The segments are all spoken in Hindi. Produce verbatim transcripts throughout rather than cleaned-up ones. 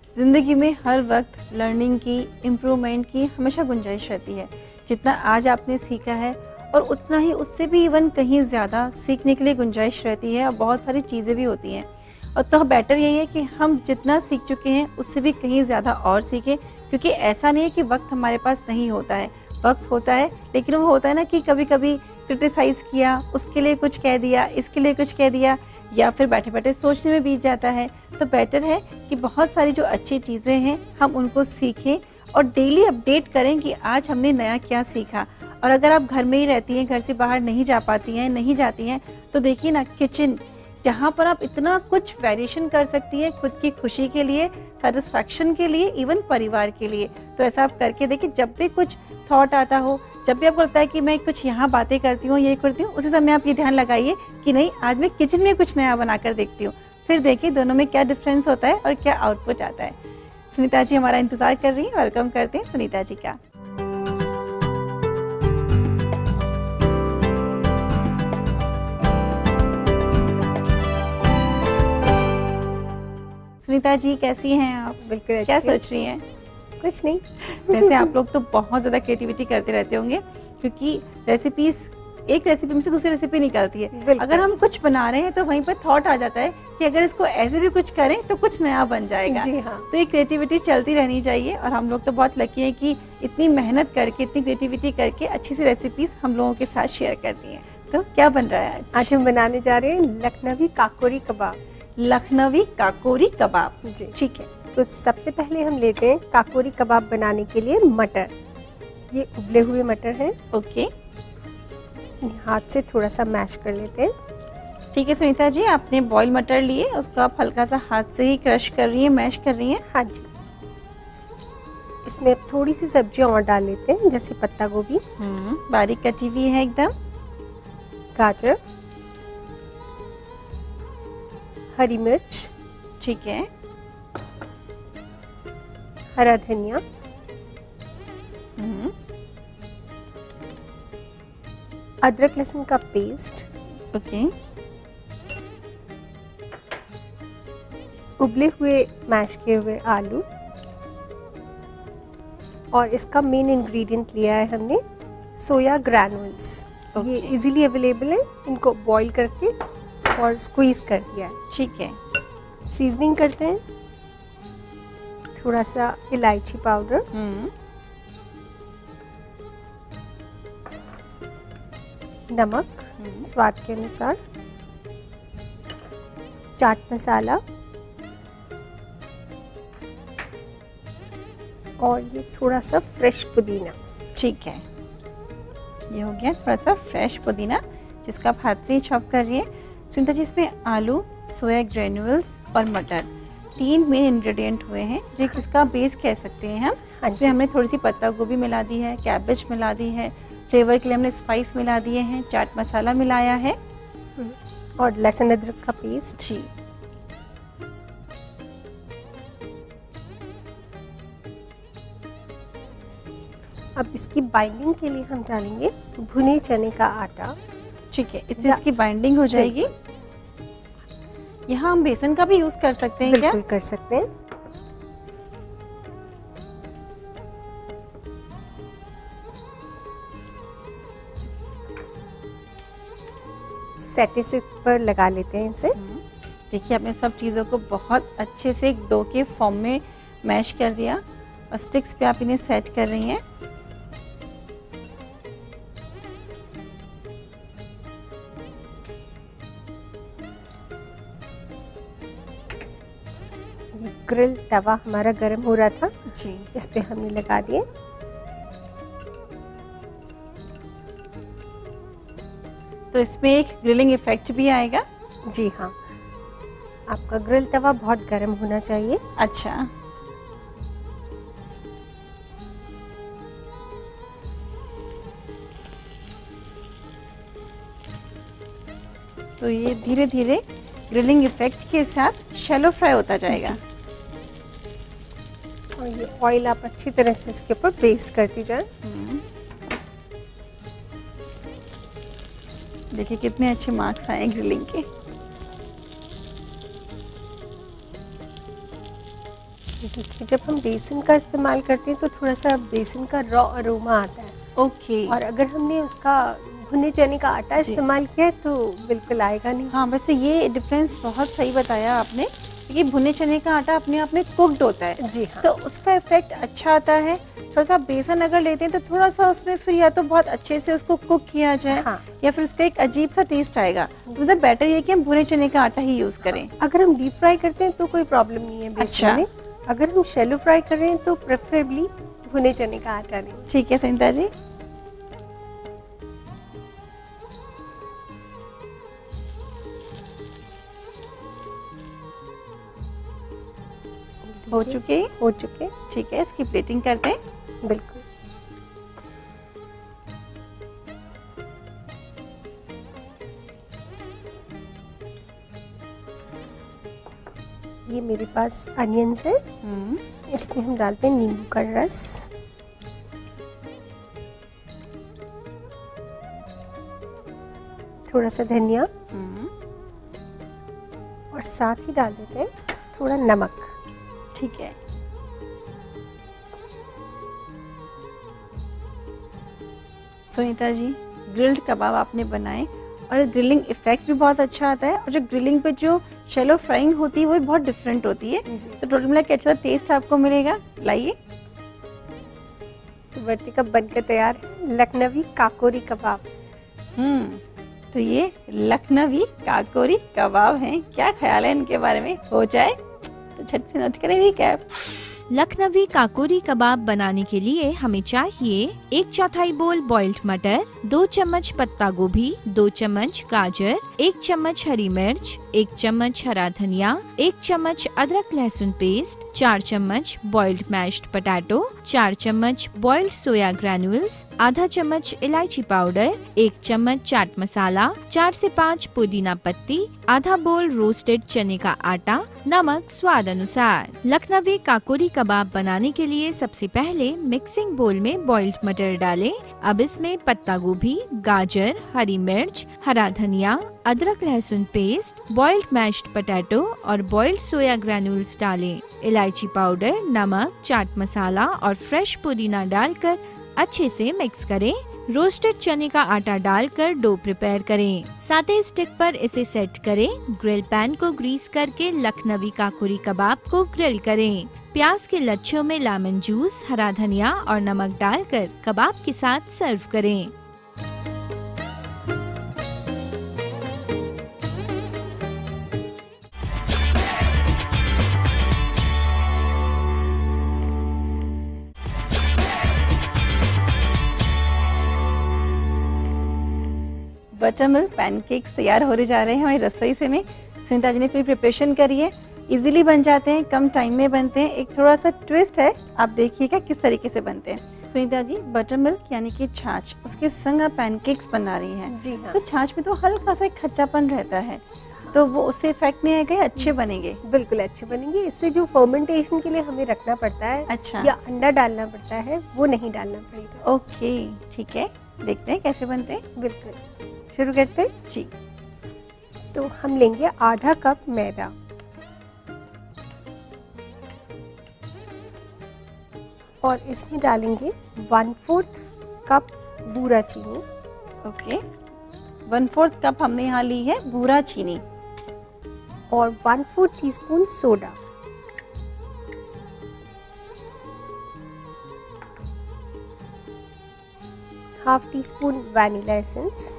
ज़िंदगी में हर वक्त लर्निंग की, इम्प्रूवमेंट की हमेशा गुंजाइश रहती है। जितना आज आपने सीखा है और उतना ही उससे भी इवन कहीं ज़्यादा सीखने के लिए गुंजाइश रहती है और बहुत सारी चीज़ें भी होती हैं। और तो बेटर यही है कि हम जितना सीख चुके हैं उससे भी कहीं ज़्यादा और सीखें, क्योंकि ऐसा नहीं है कि वक्त हमारे पास नहीं होता है, वक्त होता है, लेकिन वो होता है ना कि कभी कभी क्रिटिसाइज़ किया, उसके लिए कुछ कह दिया, इसके लिए कुछ कह दिया, या फिर बैठे बैठे सोचने में बीत जाता है। तो बेटर है कि बहुत सारी जो अच्छी चीज़ें हैं हम उनको सीखें और डेली अपडेट करें कि आज हमने नया क्या सीखा। और अगर आप घर में ही रहती हैं, घर से बाहर नहीं जा पाती हैं, नहीं जाती हैं, तो देखिए ना, किचन जहाँ पर आप इतना कुछ वेरिएशन कर सकती हैं खुद की खुशी के लिए, सेटिस्फैक्शन के लिए, इवन परिवार के लिए। तो ऐसा आप करके देखिए, जब भी कुछ थॉट आता हो, जब भी आपको लगता है कि मैं कुछ यहाँ बातें करती हूँ, ये करती हूँ, उसी समय आप ये ध्यान लगाइए कि नहीं, आज मैं किचन में कुछ नया बनाकर देखती हूँ। फिर देखिए दोनों में क्या डिफरेंस होता है और क्या आउटपुट आता है। सुनीता जी हमारा इंतज़ार कर रही हैं, वेलकम करते हैं सुनीता जी का। सुनीता जी कैसी हैं आप? बिल्कुल। क्या सोच रही हैं? कुछ नहीं। वैसे आप लोग तो बहुत ज़्यादा क्रिएटिविटी करते रहते होंगे, क्योंकि रेसिपीज एक रेसिपी में से दूसरी रेसिपी निकलती है। अगर हम कुछ बना रहे हैं तो वहीं पर थॉट आ जाता है कि अगर इसको ऐसे भी कुछ करें तो कुछ नया बन जाएगा। जी हाँ। तो ये क्रिएटिविटी चलती रहनी चाहिए और हम लोग तो बहुत लकी हैं कि इतनी मेहनत करके, इतनी क्रिएटिविटी करके अच्छी सी रेसिपीज हम लोगों के साथ शेयर करती हैं। तो क्या बन रहा है आज? आज हम बनाने जा रहे हैं लखनवी काकोरी कबाब। लखनवी काकोरी कबाब, जी ठीक है। तो सबसे पहले हम लेते हैं काकोरी कबाब बनाने के लिए मटर। ये उबले हुए मटर हैं। ओके, हाथ से थोड़ा सा मैश कर लेते हैं। ठीक है सुनीता जी, आपने बॉयल मटर लिए, उसको आप हल्का सा हाथ से ही क्रश कर रही हैं, मैश कर रही हैं। हाँ जी। इसमें थोड़ी सी सब्जियां और डाल लेते हैं, जैसे पत्ता गोभी, बारीक कटी हुई है एकदम, गाजर, हरी मिर्च, ठीक है, हरा धनिया, अदरक लहसुन का पेस्ट, ओके, उबले हुए मैश किए हुए आलू, और इसका मेन इंग्रेडिएंट लिया है हमने सोया ग्रैनुल्स। ये इजीली अवेलेबल है, इनको बॉईल करके और स्क्वीज कर दिया है। ठीक है। सीजनिंग करते हैं, थोड़ा सा इलायची पाउडर, नमक स्वाद के अनुसार, चाट मसाला, और ये थोड़ा सा फ्रेश पुदीना। ठीक है, ये हो गया थोड़ा सा फ्रेश पुदीना, जिसका आप हाथ से ही चॉप कर रही हैं। सुनीता जी, इसमें आलू, सोया ग्रेन्यूल्स और मटर तीन मेन इंग्रेडिएंट हुए हैं, जो इसका बेस कह सकते हैं हम। इसमें हमने थोड़ी सी पत्ता गोभी मिला दी है, कैबेज मिला दी है, फ्लेवर के लिए हमने स्पाइस मिला दिए हैं, चाट मसाला मिलाया है, और लहसुन अदरक का पेस्ट। जी। अब इसकी बाइंडिंग के लिए हम डालेंगे भुने चने का आटा। ठीक है, इससे इसकी बाइंडिंग हो जाएगी। यहाँ हम बेसन का भी यूज कर सकते हैं क्या? बिल्कुल कर सकते हैं। सेटे से पर लगा लेते हैं इसे। देखिए, आपने सब चीज़ों को बहुत अच्छे से एक डो के फॉर्म में मैश कर दिया और स्टिक्स पे आप इन्हें सेट कर रही हैं। ग्रिल तवा हमारा गर्म हो रहा था जी, इस पे हमने लगा दिए। तो इसमें एक ग्रिलिंग इफेक्ट भी आएगा। जी हाँ, आपका ग्रिल तवा बहुत गर्म होना चाहिए। अच्छा, तो ये धीरे धीरे ग्रिलिंग इफेक्ट के साथ शैलो फ्राई होता जाएगा। और ये ऑयल आप अच्छी तरह से इसके ऊपर पेस्ट करती जाए। देखिए कितने अच्छे मार्क्स आए ग्रिलिंग के। देखिए जब हम बेसन का इस्तेमाल करते हैं तो थोड़ा सा बेसन का रॉ अरोमा आता है। ओके। और अगर हमने उसका भुने चने का आटा इस्तेमाल किया है तो बिल्कुल आएगा नहीं। हाँ, वैसे ये डिफरेंस बहुत सही बताया आपने, क्योंकि भुने चने का आटा अपने आप में कुक्ड होता है। जी हाँ। तो उसका इफेक्ट अच्छा आता है। थोड़ा सा बेसन अगर लेते हैं तो थोड़ा सा उसमें फिर या तो बहुत अच्छे से उसको कुक किया जाए, हाँ। या फिर उसका एक अजीब सा टेस्ट आएगा। तो मतलब बेटर ये कि हम भुने चने का आटा ही यूज करें। अगर हम डीप फ्राई करते हैं तो कोई प्रॉब्लम नहीं है बेसन अच्छा। में। अगर हम शैलो फ्राई कर रहे हैं तो प्रेफरेबली भुने चने का आटा लें। ठीक है सुनीता जी। हो चुके हो चुके ठीक है, इसकी प्लेटिंग करते हैं। बिल्कुल। ये मेरे पास अनियंस है, इसमें हम डालते हैं नींबू का रस, थोड़ा सा धनिया और साथ ही डाल देते हैं थोड़ा नमक। ठीक है। सुनीता जी, ग्रिल्ड कबाब आपने बनाए और ग्रिलिंग इफेक्ट भी बहुत अच्छा आता है, और जो ग्रिलिंग पे जो शैलो फ्राइंग होती है वो भी बहुत डिफरेंट होती है। तो टोटल मिला के अच्छा टेस्ट आपको मिलेगा। लाइए, तो बर्ती कब बनकर तैयार है, लखनवी काकोरी कबाब। हम्म तो ये लखनवी काकोरी कबाब हैं। क्या ख्याल है इनके बारे में? हो जाए तो झट से नोट करें रिकैप। लखनवी काकोरी कबाब बनाने के लिए हमें चाहिए एक चौथाई बोल बॉइल्ड मटर, दो चम्मच पत्ता गोभी, दो चम्मच गाजर, एक चम्मच हरी मिर्च, एक चम्मच हरा धनिया, एक चम्मच अदरक लहसुन पेस्ट, चार चम्मच बॉइल्ड मैश्ड पोटैटो, चार चम्मच बॉइल्ड सोया ग्रैन्युल्स, आधा चम्मच इलायची पाउडर, एक चम्मच चाट मसाला, चार से पाँच पुदीना पत्ती, आधा बोल रोस्टेड चने का आटा, नमक स्वाद अनुसार। लखनवी काकोरी कबाब बनाने के लिए सबसे पहले मिक्सिंग बोल में बॉइल्ड मटर डालें। अब इसमें पत्ता गोभी, गाजर, हरी मिर्च, हरा धनिया, अदरक लहसुन पेस्ट, बॉइल्ड मैश्ड पोटैटो और बॉइल्ड सोया ग्रैन्युल्स डालें। इलायची पाउडर, नमक, चाट मसाला और फ्रेश पुदीना डालकर अच्छे से मिक्स करें। रोस्टेड चने का आटा डालकर डो प्रिपेयर करें। साथे स्टिक पर इसे सेट करें। ग्रिल पैन को ग्रीस करके लखनवी काकोरी कबाब को ग्रिल करें। प्याज के लच्छों में लेमन जूस, हरा धनिया और नमक डालकर कबाब के साथ सर्व करें। बटर मिल्क पैनकेक्स तैयार होने जा रहे हैं हमारी रसोई से में। सुनीता जी ने पूरी प्रिपरेशन करी है, इजीली बन जाते हैं, कम टाइम में बनते हैं। एक थोड़ा सा ट्विस्ट है, आप देखिएगा किस तरीके से बनते हैं। सुनीता जी, बटर मिल्क यानी कि छाछ, उसके संग आप पैनकेक्स बना रही हैं। जी हाँ। तो छाछ में तो हल्का सा एक खट्टापन रहता है, तो वो उससे इफेक्ट नहीं आएगा, अच्छे बनेंगे? बिल्कुल अच्छे बनेंगे। इससे जो फर्मेंटेशन के लिए हमें रखना पड़ता है, अच्छा, या अंडा डालना पड़ता है, वो नहीं डालना पड़ेगा। ओके ठीक है, देखते हैं कैसे बनते हैं। बिल्कुल, शुरू करते हैं जी। तो हम लेंगे आधा कप मैदा, और इसमें डालेंगे वन फोर्थ कप बूरा चीनी। ओके, वन फोर्थ कप हमने यहाँ ली है बूरा चीनी, और one fourth teaspoon soda, half teaspoon vanilla essence,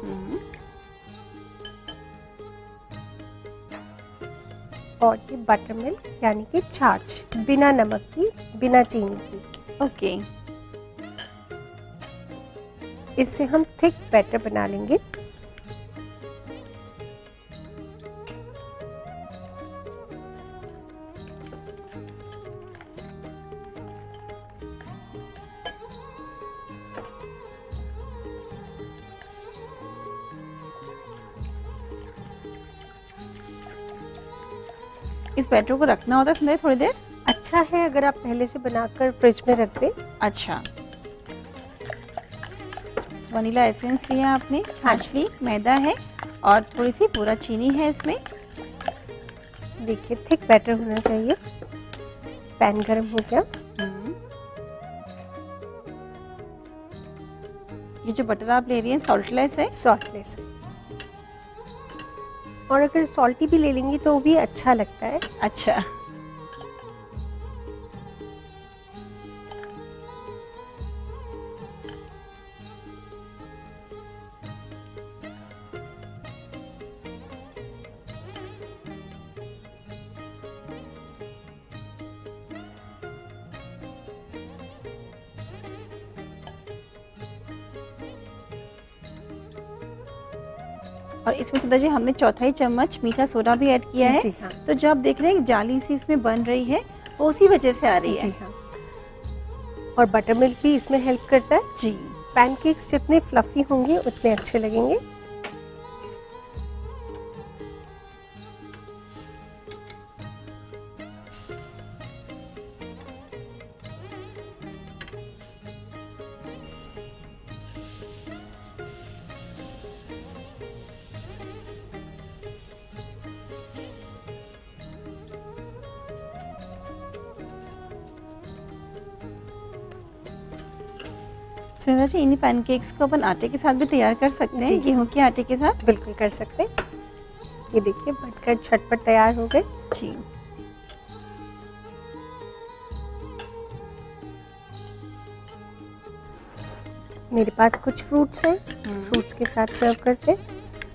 और ये बटर मिल्क यानी कि छाछ, बिना नमक की, बिना चीनी की। ओके, इससे हम थिक बैटर बना लेंगे। इस बैटर को रखना होता है इसमें थोड़ी देर? अच्छा है अगर आप पहले से बनाकर फ्रिज में रख दें। अच्छा, वनीला एसेंस लिया आपने, छाछ ली, मैदा है और थोड़ी सी पूरा चीनी है इसमें। देखिए थिक बैटर होना चाहिए। पैन गरम हो गया। हम्म। ये जो बटर आप ले रही हैं सॉल्टलेस है? सॉल्टलेस है, और अगर सॉल्टी भी ले लेंगी तो भी अच्छा लगता है। अच्छा। और इसमें सुधा जी हमने चौथाई चम्मच मीठा सोडा भी ऐड किया है। जी हाँ। तो जो आप देख रहे हैं जाली सी इसमें बन रही है वो उसी वजह से आ रही है। जी हाँ। और बटर मिल्क भी इसमें हेल्प करता है। जी। पैनकेक्स जितने फ्लफी होंगे उतने अच्छे लगेंगे। सुनीता जी इन्हीं पैनकेक्स को अपन आटे के साथ भी तैयार कर सकते हैं, गेहूं के आटे के साथ? बिल्कुल कर सकते हैं। ये देखिए बनकर झटपट तैयार हो गए। जी। मेरे पास कुछ फ्रूट्स हैं, फ्रूट्स के साथ सर्व करते हैं।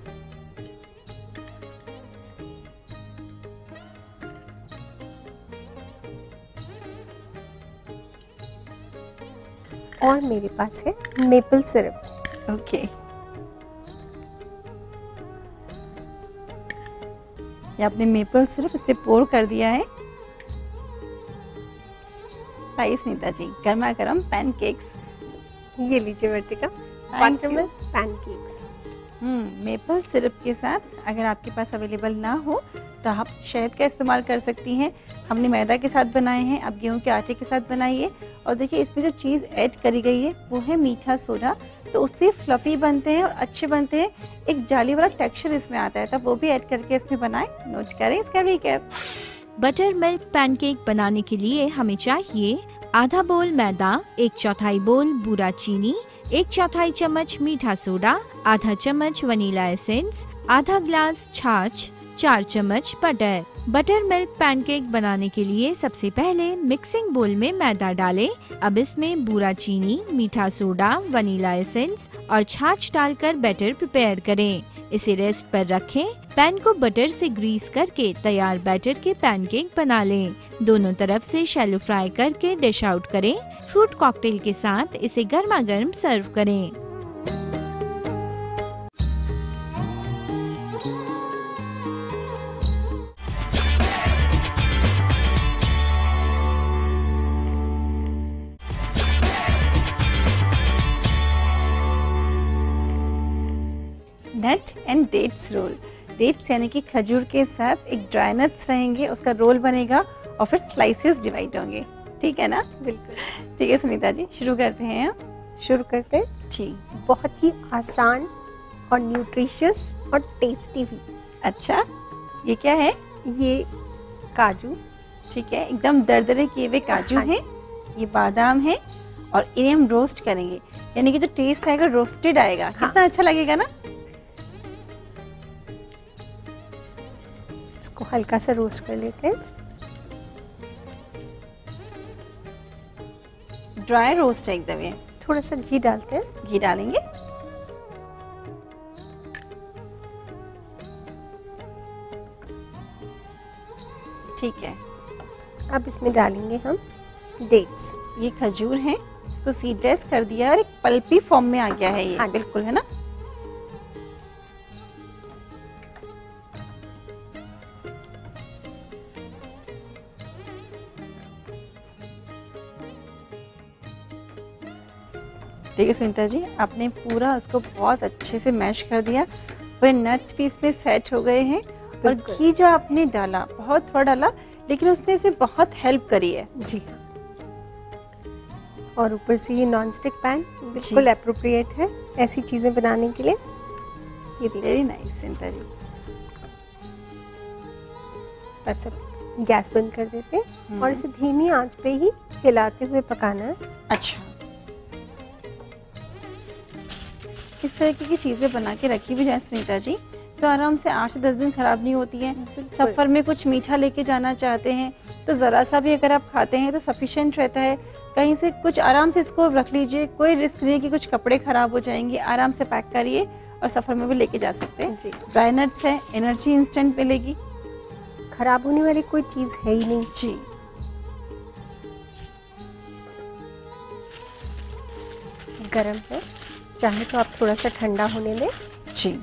और मेरे पास है मेपल सिरप। ओके। ये आपने मेपल सिरप इस पे पोर कर दिया है। लाइए सुनीता जी गर्मा गर्म पैनकेक्स। ये लीजिए Vartika, buttermilk pancakes. Hmm maple syrup के साथ अगर आपके पास अवेलेबल ना हो तो आप शहद का इस्तेमाल कर सकती हैं। हमने मैदा के साथ बनाए हैं, आप गेहूं के आटे के साथ बनाइए। और देखिए इसमें जो चीज़ ऐड करी गई है वो है मीठा सोडा, तो उससे फ्लफी बनते हैं और अच्छे बनते हैं। एक जाली वाला टेक्सचर इसमें आता है, तब वो भी ऐड करके इसमें बनाएं। नोट करें इसका रिकैप। बटर मिल्क पैनकेक बनाने के लिए हमें चाहिए आधा बोल मैदा, एक चौथाई बोल बूरा चीनी, एक चौथाई चम्मच मीठा सोडा, आधा चम्मच वनीला एसेंस, आधा ग्लास छाछ, चार चम्मच बटर। बटर मिल्क पैनकेक बनाने के लिए सबसे पहले मिक्सिंग बोल में मैदा डालें। अब इसमें बूरा चीनी, मीठा सोडा, वनीला एसेंस और छाछ डालकर बैटर प्रिपेयर करें। इसे रेस्ट पर रखें। पैन को बटर से ग्रीस करके तैयार बैटर के पैनकेक बना लें। दोनों तरफ से शैलो फ्राई करके डिश आउट करें। फ्रूट कॉकटेल के साथ इसे गर्मा गर्म सर्व करें। Nut and dates roll. Dates यानी कि खजूर के साथ एक ड्राई नट्स रहेंगे, उसका रोल बनेगा और फिर स्लाइसेस डिवाइड होंगे। ठीक है ना? बिल्कुल ठीक है सुनीता जी शुरू करते हैं। शुरू करते हैं। जी। बहुत ही आसान और न्यूट्रिशियस और टेस्टी भी। अच्छा ये क्या है? ये काजू। ठीक है, एकदम दरदरे किए हुए काजू हैं। ये बादाम है और इन्हें हम रोस्ट करेंगे, यानी कि जो टेस्ट आएगा रोस्टेड आएगा। हाँ। कितना अच्छा लगेगा ना। इसको हल्का सा रोस्ट कर लेते हैं। ड्राई रोस्ट है एकदम। ये थोड़ा सा घी डालते हैं। घी डालेंगे। ठीक है, अब इसमें डालेंगे हम डेट्स। ये खजूर है, इसको सीडलेस कर दिया और एक पल्पी फॉर्म में आ गया है ये। हाँ। बिल्कुल है ना। देखिए सुनीता जी आपने पूरा उसको बहुत अच्छे से मैश कर दिया। पूरे नट्स भी इसमें सेट हो गए हैं और घी जो आपने डाला बहुत थोड़ा डाला, लेकिन उसने इसमें बहुत हेल्प करी है। जी हाँ। और ऊपर से ये नॉन स्टिक पैन बिल्कुल एप्रोप्रिएट है ऐसी चीजें बनाने के लिए। ये देखिए वेरी नाइस सुनीता जी। बस अब गैस बंद कर देते हैं हम्म। और इसे धीमी आंच पे ही हिलाते हुए पकाना है। अच्छा, इस तरह की चीज़ें बना के रखी भी जाए सुनीता जी तो आराम से आठ से दस दिन खराब नहीं होती है। सफ़र में कुछ मीठा लेके जाना चाहते हैं तो ज़रा सा भी अगर आप खाते हैं तो सफिशेंट रहता है। कहीं से कुछ आराम से इसको रख लीजिए, कोई रिस्क नहीं कि कुछ कपड़े ख़राब हो जाएंगे। आराम से पैक करिए और सफ़र में भी लेके जा सकते हैं। जी, ड्राई नट्स है, एनर्जी इंस्टेंट मिलेगी। खराब होने वाली कोई चीज़ है ही नहीं। जी, गरम है, चाहे तो आप थोड़ा सा ठंडा होने दें। जी,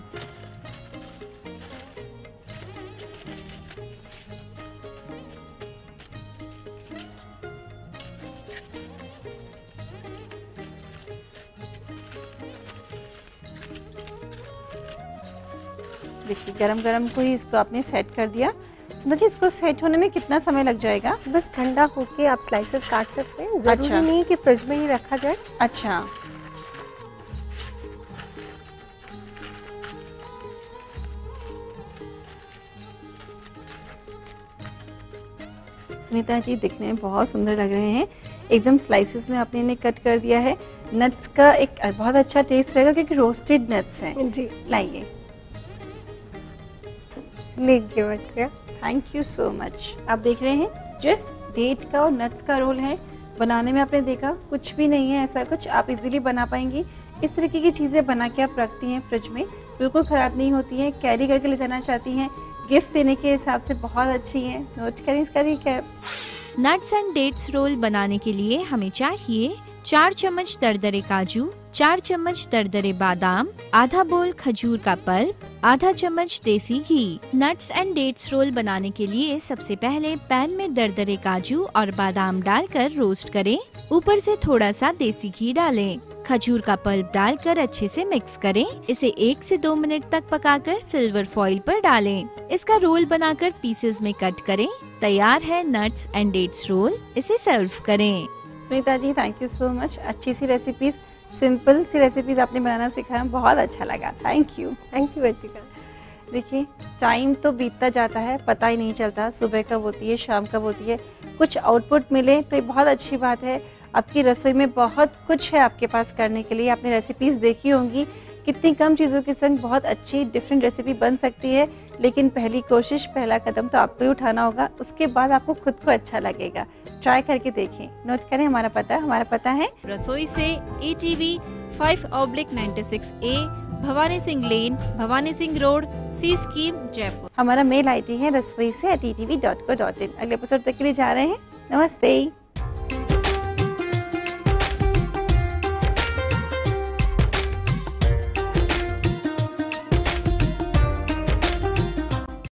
देखिए गरम गरम को ही इसको आपने सेट कर दिया। सुनीता जी, इसको सेट होने में कितना समय लग जाएगा? बस ठंडा होके आप स्लाइसेस काट सकते हैं, जरूरी अच्छा। नहीं कि फ्रिज में ही रखा जाए। अच्छा, सुनीता जी दिखने में बहुत सुंदर लग रहे हैं। एकदम स्लाइसेस में आपने इन्हें कट कर दिया है। नट्स का एक बहुत अच्छा टेस्ट रहेगा क्योंकि रोस्टेड नट्स हैं। जी, लाइए, लीजिए बच्चे। Thank you so much. आप देख रहे हैं जस्ट डेट का और नट्स का रोल है। बनाने में आपने देखा कुछ भी नहीं है ऐसा कुछ, आप इजीली बना पाएंगी। इस तरीके की चीज़ें बना के आप रखती हैं फ्रिज में, बिल्कुल ख़राब नहीं होती हैं। कैरी करके ले जाना चाहती हैं, गिफ्ट देने के हिसाब से बहुत अच्छी हैं। नोट करें इसका recap. Nuts and dates roll बनाने के लिए हमें चाहिए चार चम्मच दरदरे काजू, चार चम्मच दरदरे बादाम, आधा बोल खजूर का पल्प, आधा चम्मच देसी घी। नट्स एंड डेट्स रोल बनाने के लिए सबसे पहले पैन में दरदरे काजू और बादाम डालकर रोस्ट करें। ऊपर से थोड़ा सा देसी घी डालें। खजूर का पल्प डालकर अच्छे से मिक्स करें। इसे एक से दो मिनट तक पकाकर सिल्वर फॉइल पर डालें। इसका रोल बनाकर पीसेस में कट करें। तैयार है नट्स एंड डेट्स रोल। इसे सर्व करें। Sunita ji thank you so much. अच्छी सी रेसिपीज, सिंपल सी रेसिपीज आपने बनाना सिखाया, बहुत अच्छा लगा। Thank you. Thank you Vartika. देखिए टाइम तो बीतता जाता है, पता ही नहीं चलता सुबह कब होती है शाम कब होती है। कुछ आउटपुट मिले तो ये बहुत अच्छी बात है। आपकी रसोई में बहुत कुछ है आपके पास करने के लिए। आपने रेसिपीज़ देखी होंगी, कितनी कम चीज़ों के संग बहुत अच्छी डिफरेंट रेसिपी बन सकती है। लेकिन पहली कोशिश, पहला कदम तो आपको ही उठाना होगा, उसके बाद आपको खुद को अच्छा लगेगा। ट्राई करके देखें। नोट करें हमारा पता, हमारा पता है Rasoi Se A T V five oblique ninety six A, Bhawani Singh lane, Bhawani Singh road, C scheme, Jaipur. हमारा मेल आई डी है Rasoi Se at E T V dot co dot in. अगले एपिसोड तक के लिए जा रहे हैं। नमस्ते।